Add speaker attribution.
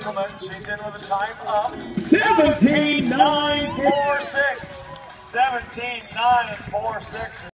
Speaker 1: Winkleman. She's in with a time of
Speaker 2: 17-9.
Speaker 1: 17-9-4-6. 17-9-4-6.